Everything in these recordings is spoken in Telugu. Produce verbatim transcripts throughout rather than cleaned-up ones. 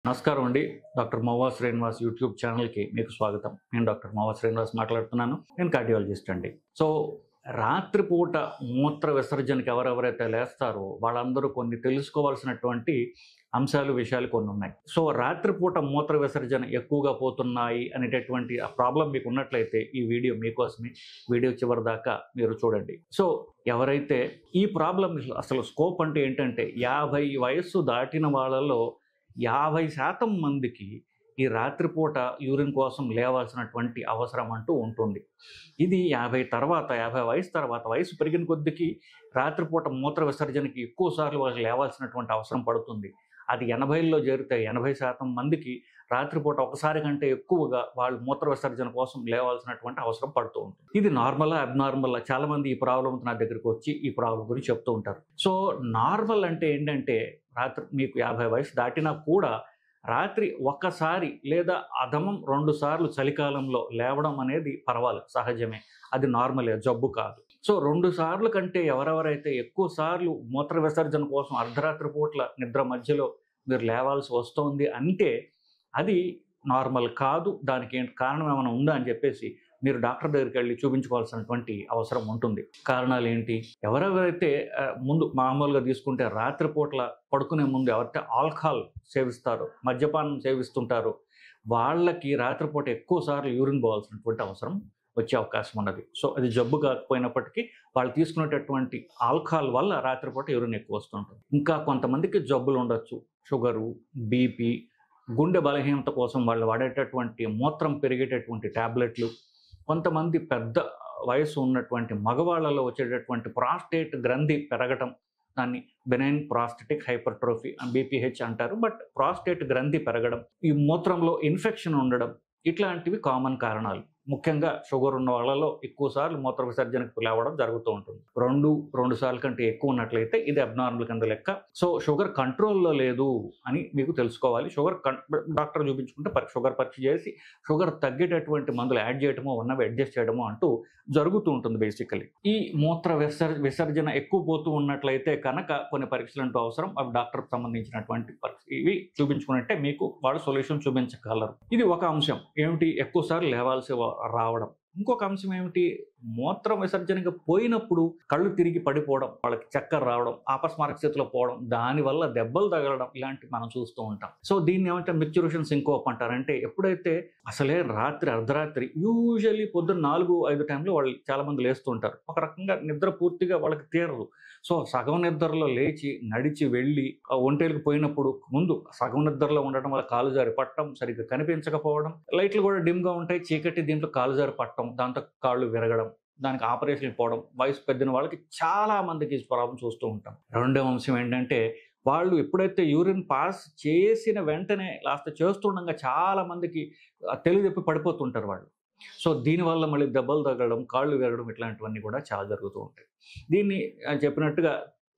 నమస్కారం అండి. డాక్టర్ మోవా శ్రీనివాస్ యూట్యూబ్ ఛానల్‌కి మీకు స్వాగతం. నేను డాక్టర్ మోవా శ్రీనివాస్ మాట్లాడుతున్నాను. నేను కార్డియాలజిస్ట్ అండి. సో, రాత్రిపూట మూత్ర విసర్జనకి ఎవరెవరైతే లేస్తారో వాళ్ళందరూ కొన్ని తెలుసుకోవాల్సినటువంటి అంశాలు, విషయాలు కొన్ని ఉన్నాయి. సో, రాత్రిపూట మూత్ర విసర్జన ఎక్కువగా పోతున్నాయి అనేటటువంటి ఆ ప్రాబ్లమ్ మీకు ఉన్నట్లయితే ఈ వీడియో మీకోసమే. వీడియో చివరి దాకా మీరు చూడండి. సో, ఎవరైతే ఈ ప్రాబ్లమ్ అసలు స్కోప్ అంటే ఏంటంటే యాభై వయస్సు దాటిన వాళ్ళలో యాభై శాతం మందికి ఈ రాత్రిపూట యూరిన్ కోసం లేవాల్సినటువంటి అవసరం అంటూ ఉంటుంది. ఇది యాభై తర్వాత యాభై వయసు తర్వాత వయసు పెరిగిన కొద్దికి రాత్రిపూట మూత్ర విసర్జనకి ఎక్కువ సార్లు వాళ్ళకి లేవాల్సినటువంటి అవసరం పడుతుంది. అది ఎనభైల్లో చేరితే ఎనభై శాతం మందికి రాత్రిపూట ఒకసారి కంటే ఎక్కువగా వాళ్ళు మూత్ర విసర్జన కోసం లేవాల్సినటువంటి అవసరం పడుతూ ఉంటుంది. ఇది నార్మలా, అబ్నార్మలా? చాలా మంది ఈ ప్రాబ్లం నా దగ్గరికి వచ్చి ఈ ప్రాబ్లం గురించి చెప్తూ ఉంటారు. సో, నార్మల్ అంటే ఏంటంటే రాత్రి మీకు యాభై వయసు దాటినా కూడా రాత్రి ఒక్కసారి లేదా అధమం రెండు సార్లు చలికాలంలో లేవడం అనేది పర్వాలేదు, సహజమే. అది నార్మలే, జబ్బు కాదు. సో, రెండు సార్లు కంటే ఎవరెవరైతే ఎక్కువ సార్లు మూత్ర విసర్జన కోసం అర్ధరాత్రి పూట్ల నిద్ర మధ్యలో మీరు లేవాల్సి వస్తోంది అంటే అది నార్మల్ కాదు. దానికి ఏంటి కారణం ఏమైనా ఉందా అని చెప్పేసి మీరు డాక్టర్ దగ్గరికి వెళ్ళి చూపించుకోవాల్సినటువంటి అవసరం ఉంటుంది. కారణాలు ఏంటి? ఎవరెవరైతే ముందు మామూలుగా తీసుకుంటే రాత్రిపూట్ల పడుకునే ముందు ఎవరైతే ఆల్కహాల్ సేవిస్తారో, మద్యపానం సేవిస్తుంటారో వాళ్ళకి రాత్రిపూట ఎక్కువ సార్లు యూరిన్ పోవాల్సినటువంటి అవసరం వచ్చే అవకాశం ఉన్నది. సో, అది జబ్బు కాకపోయినప్పటికీ వాళ్ళు తీసుకునేటటువంటి ఆల్కహాల్ వల్ల రాత్రిపూట యూరిన్ ఎక్కువ వస్తుంటుంది. ఇంకా కొంతమందికి జబ్బులు ఉండొచ్చు. షుగరు, బీపీ, గుండె బలహీనత కోసం వాళ్ళు వాడేటటువంటి మూత్రం పెరిగేటటువంటి ట్యాబ్లెట్లు, కొంతమంది పెద్ద వయసు ఉన్నటువంటి మగవాళ్ళలో వచ్చేటటువంటి ప్రాస్టేట్ గ్రంథి పెరగటం, దాన్ని బెనైన్ ప్రాస్టెటిక్ హైపర్ట్రోఫీ బీపీహెచ్ అంటారు. బట్ ప్రాస్టేట్ గ్రంథి పెరగడం, ఈ మూత్రంలో ఇన్ఫెక్షన్ ఉండడం, ఇట్లాంటివి కామన్ కారణాలు. ముఖ్యంగా షుగర్ ఉన్న వాళ్ళలో ఎక్కువ సార్లు మూత్ర విసర్జనకు లేవడం జరుగుతూ ఉంటుంది. రెండు రెండు సార్లు కంటే ఎక్కువ ఉన్నట్లయితే ఇది అబ్నార్మల్ కింద లెక్క. సో, షుగర్ కంట్రోల్లో లేదు అని మీకు తెలుసుకోవాలి. షుగర్ డాక్టర్ చూపించుకుంటే షుగర్ పరీక్ష చేసి షుగర్ తగ్గేటటువంటి మందులు యాడ్ చేయడమో ఉన్నవి అడ్జస్ట్ చేయడమో అంటూ జరుగుతూ ఉంటుంది బేసికలీ. ఈ మూత్ర విసర్ విసర్జన ఎక్కువ పోతూ ఉన్నట్లయితే కనుక కొన్ని పరీక్షలు అంటూ అవసరం. అవి డాక్టర్కి సంబంధించినటువంటి పరీక్ష. ఇవి చూపించుకున్నట్టే మీకు వాళ్ళు సొల్యూషన్ చూపించగలరు. ఇది ఒక అంశం. ఏమిటి? ఎక్కువ సార్లు లేవాల్సి రావడం. ఇంకొక అంశం ఏమిటి? మూత్రం విసర్జనకి పోయినప్పుడు కళ్ళు తిరిగి పడిపోవడం, వాళ్ళకి చక్కర రావడం, అపస్మారక స్థితిలో పోవడం, దానివల్ల దెబ్బలు తగలడం, ఇలాంటివి మనం చూస్తూ ఉంటాం. సో, దీన్ని ఏమంటే మిక్చురేషన్ సింకోప్ అంటారు. అంటే ఎప్పుడైతే అసలే రాత్రి అర్ధరాత్రి యూజువల్లీ పొద్దున్న నాలుగు ఐదు టైంలో వాళ్ళు చాలా మంది లేస్తూ ఉంటారు. ఒక రకంగా నిద్ర పూర్తిగా వాళ్ళకి తీరదు. సో, సగం నిద్రలో లేచి నడిచి వెళ్ళి ఒంటేలకు పోయినప్పుడు ముందు సగం నిద్రలో ఉండటం వల్ల కాలు జారి పట్టడం, సరిగ్గా కనిపించకపోవడం, లైట్లు కూడా డిమ్గా ఉంటాయి, చీకటి, దీంట్లో కాలు జారి పట్టడం, దాంతో కాళ్ళు విరగడం, దానికి ఆపరేషన్ పోవడం, వయసు పెద్దిన వాళ్ళకి చాలా మందికి ఈ ప్రాబ్లం చూస్తూ ఉంటాం. రెండవ అంశం ఏంటంటే వాళ్ళు ఎప్పుడైతే యూరిన్ పాస్ చేసిన వెంటనే లాస్ట్ చేస్తుండగా చాలా మందికి తెలివితప్పి పడిపోతుంటారు వాళ్ళు. సో, దీనివల్ల మళ్ళీ దెబ్బలు తగలడం, కాళ్ళు విరగడం, ఇట్లాంటివన్నీ కూడా చాలా జరుగుతూ ఉంటాయి. దీన్ని చెప్పినట్టుగా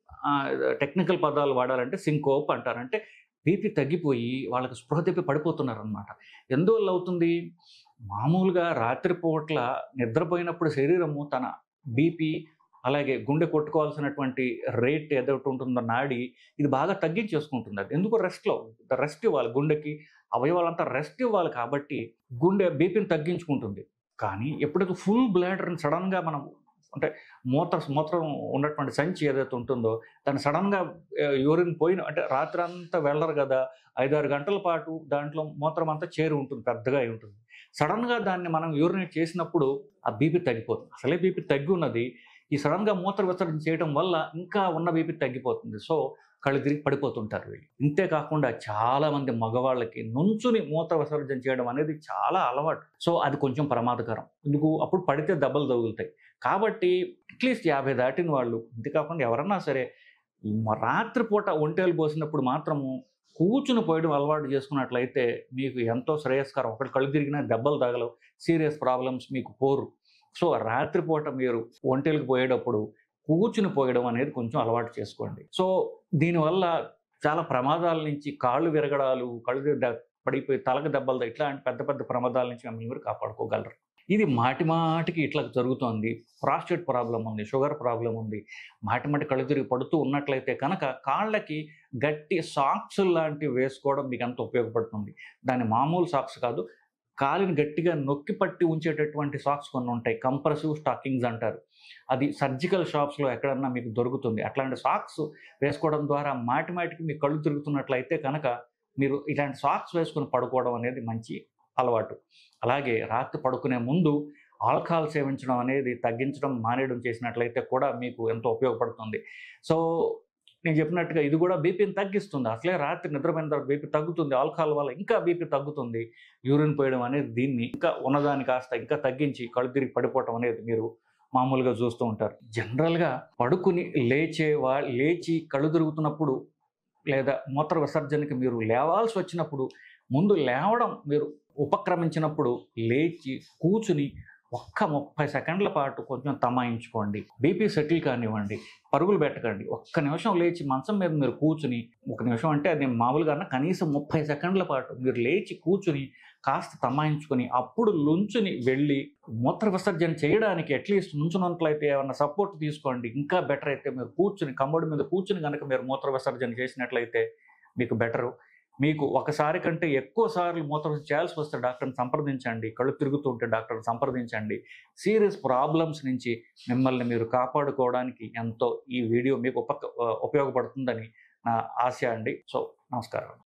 టెక్నికల్ పదాలు వాడాలంటే సింకోప్ అంటారు. అంటే బీపీ తగ్గిపోయి వాళ్ళకి స్పృహ తప్పి పడిపోతున్నారనమాట. ఎందువల్ల అవుతుంది? మామూలుగా రాత్రిపూట్ల నిద్రపోయినప్పుడు శరీరము తన బీపీ అలాగే గుండె కొట్టుకోవాల్సినటువంటి రేట్ ఏదైతే ఉంటుందో నాడి, ఇది బాగా తగ్గించేసుకుంటుంది. అది ఎందుకు? రెస్ట్లో రెస్ట్ ఇవ్వాలి గుండెకి, అవయవాలంతా రెస్ట్ ఇవ్వాలి. కాబట్టి గుండె బీపీని తగ్గించుకుంటుంది. కానీ ఎప్పుడైతే ఫుల్ బ్లాడర్ని సడన్గా మనం అంటే మూత్ర మూత్రం ఉన్నటువంటి సంచి ఏదైతే ఉంటుందో దాన్ని సడన్గా యూరిన్ పోయిన అంటే రాత్రి అంతా వెళ్ళరు కదా, ఐదారు గంటల పాటు దాంట్లో మూత్రం అంతా చేరి ఉంటుంది, పెద్దగా అయి ఉంటుంది. సడన్గా దాన్ని మనం యూరినేట్ చేసినప్పుడు ఆ బీపీ తగ్గిపోతుంది. అసలే బీపీ తగ్గి ఉన్నది, ఈ సడన్గా మూత్ర విసర్జన చేయడం వల్ల ఇంకా ఉన్న బీపీ తగ్గిపోతుంది. సో, కళ్ళు తిరిగి పడిపోతుంటారు వీళ్ళు. ఇంతేకాకుండా చాలామంది మగవాళ్ళకి నుంచుని మూత్ర విసర్జన చేయడం అనేది చాలా అలవాటు. సో, అది కొంచెం ప్రమాదకరం. ఎందుకు? అప్పుడు పడితే దెబ్బలు తగులుతాయి. కాబట్టి అట్లీస్ట్ యాభై దాటిన వాళ్ళు, ఇంతేకాకుండా ఎవరన్నా సరే రాత్రిపూట ఒంటేలు పోసినప్పుడు మాత్రము కూర్చుని పోయడం అలవాటు చేసుకున్నట్లయితే మీకు ఎంతో శ్రేయస్కరం. ఒకటి కళ్ళు తిరిగినా దెబ్బలు తగలవు, సీరియస్ ప్రాబ్లమ్స్ మీకు పోరు. సో, రాత్రిపూట మీరు ఒంటేలకు పోయేటప్పుడు కూర్చుని పోయడం అనేది కొంచెం అలవాటు చేసుకోండి. సో, దీనివల్ల చాలా ప్రమాదాల నుంచి, కాళ్ళు విరగడాలు, కళ్ళు పడిపోయి తలకు దెబ్బలు, ఇట్లాంటి పెద్ద పెద్ద ప్రమాదాల నుంచి మిమ్మల్ని మీరు కాపాడుకోగలరు. ఇది మాటి మాటికి ఇట్లా జరుగుతోంది, ప్రాస్టేట్ ప్రాబ్లం ఉంది, షుగర్ ప్రాబ్లం ఉంది, మాటి మాటి కళ్ళు తిరిగి పడుతూ ఉన్నట్లయితే కనుక కాళ్ళకి గట్టి సాక్స్ లాంటివి వేసుకోవడం మీకు ఎంత ఉపయోగపడుతుంది. దాని మామూలు సాక్స్ కాదు, కాలిని గట్టిగా నొక్కి పట్టి ఉంచేటటువంటి సాక్స్ కొన్ని ఉంటాయి, కంప్రెసివ్ స్టాకింగ్స్ అంటారు. అది సర్జికల్ షాప్స్లో ఎక్కడన్నా మీకు దొరుకుతుంది. అట్లాంటి సాక్స్ వేసుకోవడం ద్వారా మాటి మాటికి మీ కళ్ళు తిరుగుతున్నట్లయితే కనుక మీరు ఇలాంటి సాక్స్ వేసుకొని పడుకోవడం అనేది మంచి అలవాటు. అలాగే రాత్రి పడుకునే ముందు ఆల్కహాల్ సేవించడం అనేది తగ్గించడం మానేయడం చేసినట్లయితే కూడా మీకు ఎంతో ఉపయోగపడుతుంది. సో నేను చెప్పినట్టుగా ఇది కూడా బీపీని తగ్గిస్తుంది. అసలే రాత్రి నిద్రపోయిన తర్వాత బీపీ తగ్గుతుంది, ఆల్కహాల్ వల్ల ఇంకా బీపీ తగ్గుతుంది. యూరిన్ పోయడం అనేది దీన్ని ఇంకా ఉన్నదాన్ని కాస్త ఇంకా తగ్గించి కళ్ళు తిరిగి పడిపోవటం అనేది మీరు మామూలుగా చూస్తూ ఉంటారు. జనరల్గా పడుకుని లేచే వా లేచి కళ్ళు తిరుగుతున్నప్పుడు లేదా మూత్ర విసర్జనకి మీరు లేవాల్సి వచ్చినప్పుడు ముందు లేవడం మీరు ఉపక్రమించినప్పుడు లేచి కూర్చుని ఒక్క ముప్పై సెకండ్ల పాటు కొంచెం తమాయించుకోండి. బీపీ సెటిల్ కానివ్వండి, పరుగులు పెట్టకండి. ఒక్క నిమిషం లేచి మంచం మీద మీరు కూర్చుని, ఒక నిమిషం అంటే అది మామూలుగా కనీసం ముప్పై సెకండ్ల పాటు మీరు లేచి కూర్చుని కాస్త తమాయించుకొని అప్పుడు లుంచుని వెళ్ళి మూత్ర విసర్జన చేయడానికి అట్లీస్ట్ నుంచున్నట్లయితే ఏమన్నా సపోర్ట్ తీసుకోండి. ఇంకా బెటర్ అయితే మీరు కూర్చుని కమ్మడి మీద కూర్చుని కనుక మీరు మూత్ర విసర్జన చేసినట్లయితే మీకు బెటరు. మీకు ఒకసారి కంటే ఎక్కువ సార్లు మూత్రం చేయాల్సి వస్తే డాక్టర్ని సంప్రదించండి. కళ్ళు తిరుగుతుంటే డాక్టర్ని సంప్రదించండి. సీరియస్ ప్రాబ్లమ్స్ నుంచి మిమ్మల్ని మీరు కాపాడుకోవడానికి ఎంతో ఈ వీడియో మీకు ఉప ఉపయోగపడుతుందని నా ఆశ అండి. సో నమస్కారం.